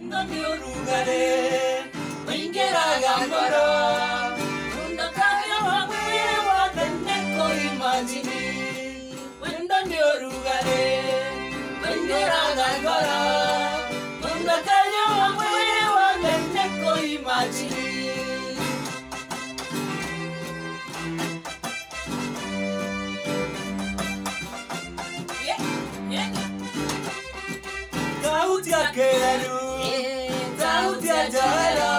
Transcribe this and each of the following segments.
Ndani urugare Wingeraga ngoro Undakaga wamwe Wadene ko imagine Ndani urugare Wingeraga ngoro Undakaga wamwe Wadene ko imagine Sauti ya Keralu, sauti ya Jara,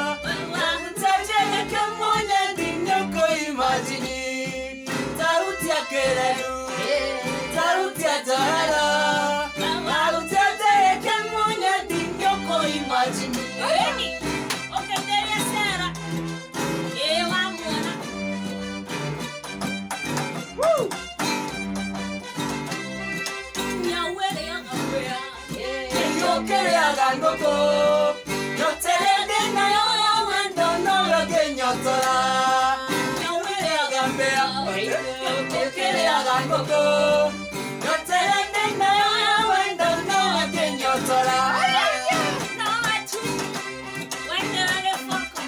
Taja kamoja dinoko imagine. Sauti ya Keralu, sauti ya Jara, Taja kamoja dinoko imagine. Okay, there is Sarah. Wamona. Woo! Quería gangoko, yo te le na yo wendo no lo que yo tola. Yo quería gambea, yo quería gangoko, yo te le na yo wendo no lo que yo tola. No machu, wendo le foco.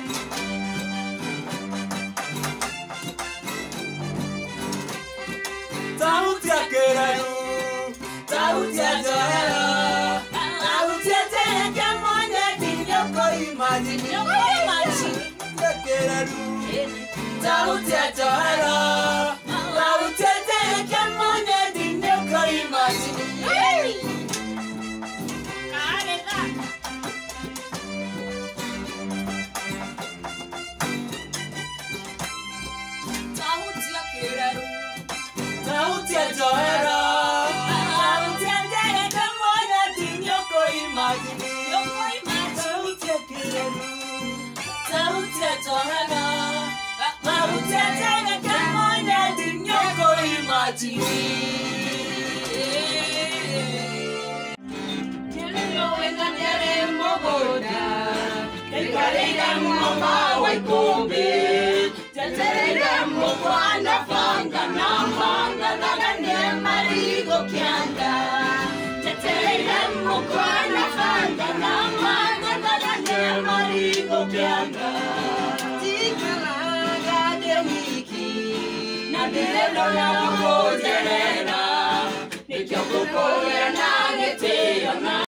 Sauti ya Keralu, sauti ya Jara. Imagine, sauti ya Jara, sauti ya kamoja dinoko imagine. Sauti ya Keralu, sauti ya Jara, sauti ya kamoja dinoko imagine. Sauti ya Jara, sauti ya kamoja dinoko imagine. Kelio wenga nyere mogoda, kekarega mama waikumbi, teterega mokwana fanga na manga nagane marigo kianda, teterega mokwana fanga na manga nagane marigo kianda. Tikalaga deniki, na delelo na mojerena, nikyo kukoya na ngeteyona.